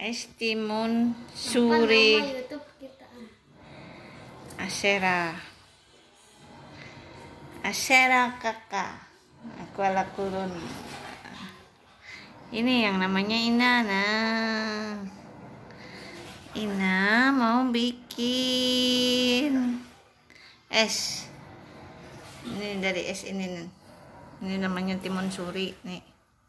Es timun suri Asera kakak aku ala kurun. Ini yang namanya Ina. Nah, Ina mau bikin es. Ini dari es ini nih. Ini namanya timun suri nih.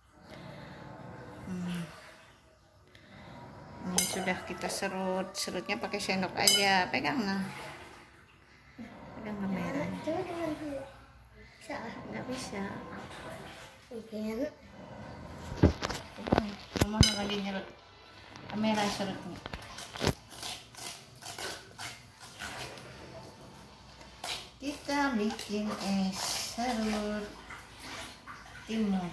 Ini sudah kita serutnya pakai sendok aja. Pegang nah. Pegang kamera. Nggak bisa. Mungkin. Mama lagi nyerut. Kamera serutnya. Kita bikin es serut timun.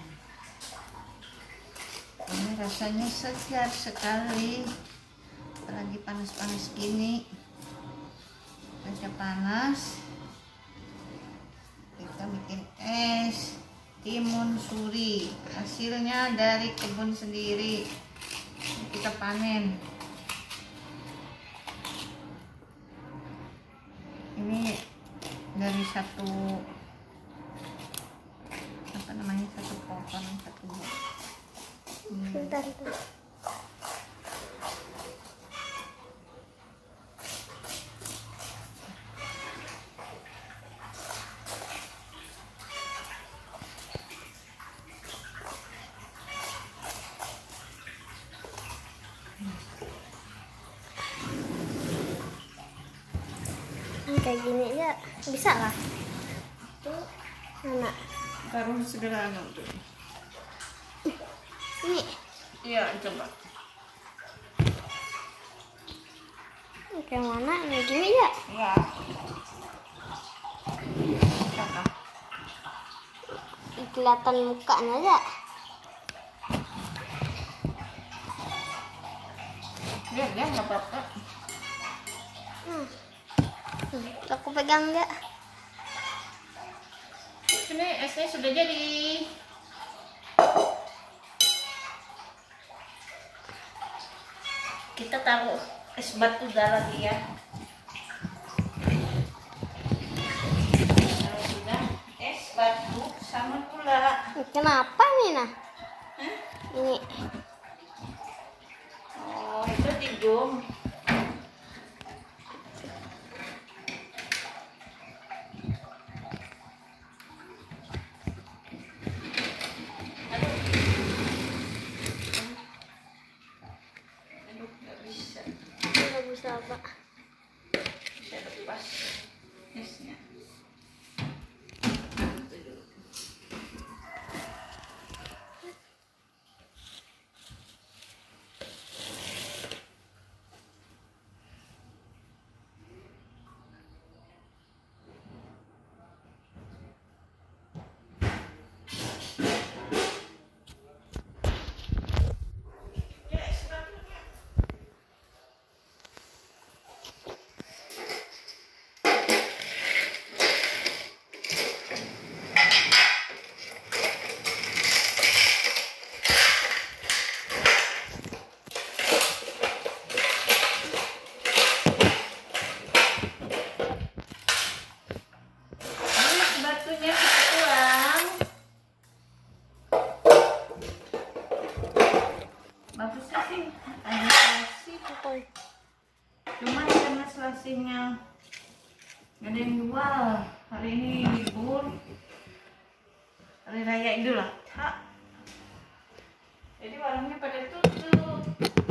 Ini rasanya segar sekali, apalagi panas-panas gini, cuaca panas. Kita bikin es timun suri, hasilnya dari kebun sendiri, kita panen. Ini dari satu pohon, satu Bentar itu. Kayak gini aja bisa lah. Tuh, anak. Karung sederhana tuh. Ini. Iya, coba. Kayak mana? Kayak gini ya? Iya. Kelihatan mukanya aja. Lihat ya, nggak apa-apa. Aku pegang ya. Ini esnya sudah jadi. Kita taruh es batu dah lagi ya. Kalau sudah es batu sama gula. Kenapa nih nah? Hah? Ini. Oh, itu digum. Apa? Bisa lepas esnya. Bagusnya sih ada selasi, cuma karena selasinya nggak ada yang jual. Hari ini libur, hari raya Idul Adha, jadi warungnya pada tutup.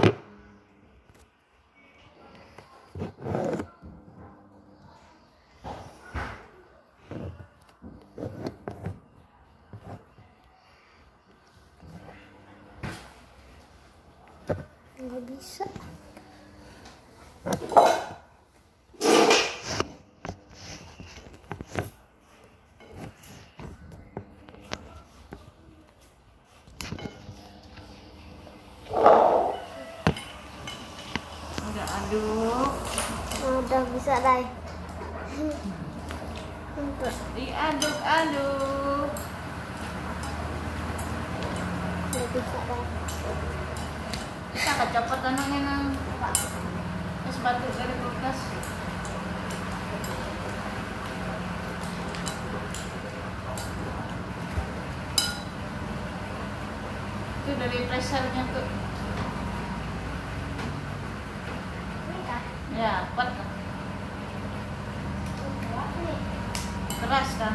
Nggak bisa. Udah aduk. Udah bisa dai. Diaduk-aduk. Udah bisa dai. Bisa nggak copot anunya nang? Es batu dari kulkas. Itu dari pressernya tuh. Ya, kuat kan? Keras kan?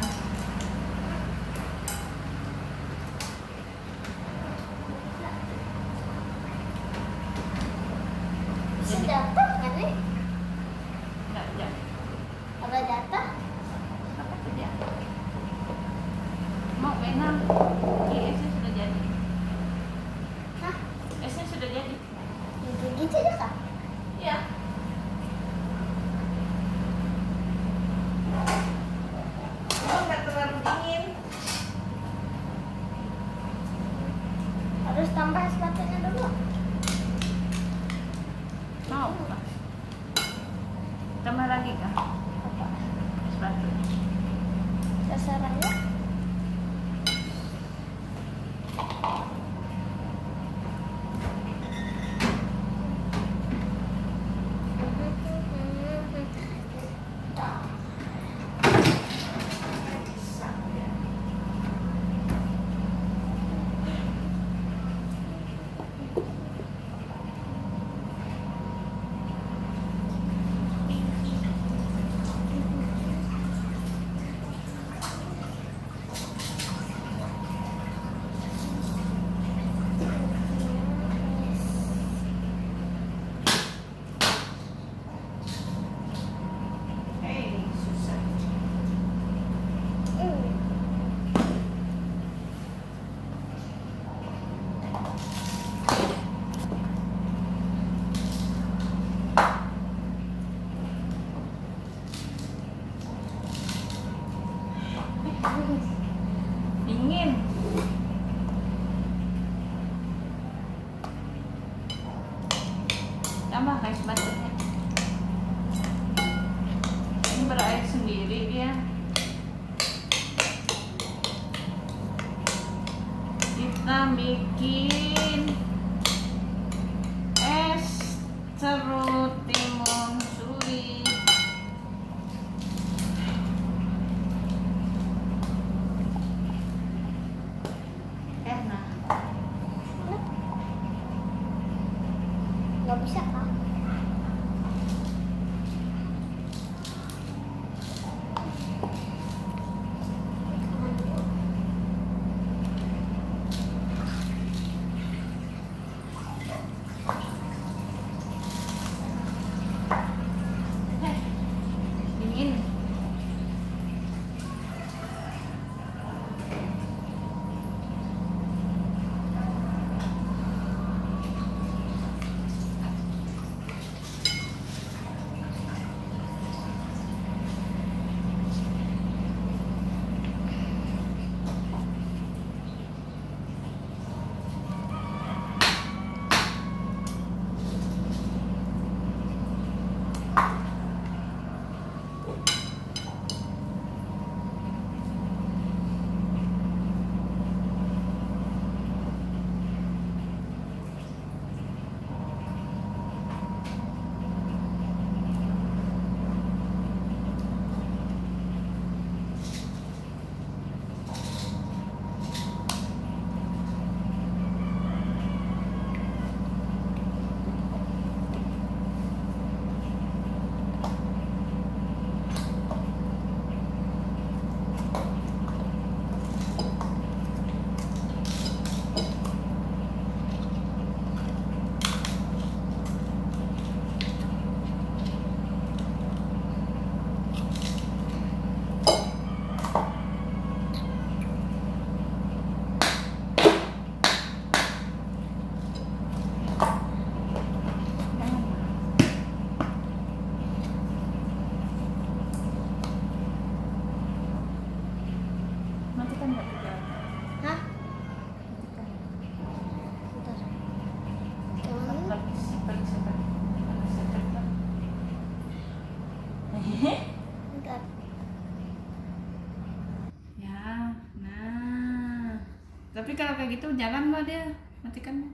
Bisa jatuh kan nih? Enggak, jangan. Kalau jatuh, Apa tuh dia? Mau mainan? Esnya sudah jadi. hah? Esnya sudah jadi. Gitu aja kak? Iya. Oh, nggak terlalu dingin. Harus tambah es batunya dulu. Mau kah? Tambah lagi kah? Apa? Es batu. Sasarannya? Hei, susah. Dingin. Tambah es batunya. Ini berair sendiri dia. Kita bikin es serut timun suri. Nah, Nggak bisa kak? dingin. Matikan nggak juga? Hah? Bentar. Jangan. Bentar. Ya, nah. Tapi kalau kayak gitu jalan lah dia, matikan.